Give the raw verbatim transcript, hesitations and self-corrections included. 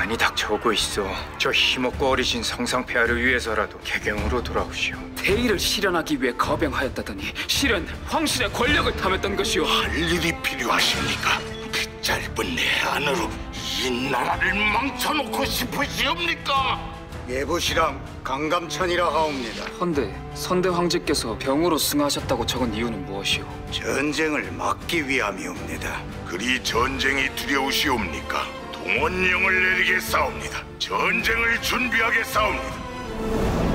가만히 닥쳐오고 있어. 저 힘없고 어리신 성상폐하를 위해서라도 개경으로 돌아오시오. 대의를 실현하기 위해 거병하였다더니 실은 황실의 권력을 탐했던 것이오. 할 일이 필요하십니까? 그 짧은 내 안으로 이 나라를 망쳐놓고 싶으시옵니까? 예부시랑 강감천이라 하옵니다. 헌데 선대 황제께서 병으로 승하하셨다고 적은 이유는 무엇이오? 전쟁을 막기 위함이옵니다. 그리 전쟁이 두려우시옵니까? 동원령을 내리게 싸웁니다. 전쟁을 준비하게 싸웁니다.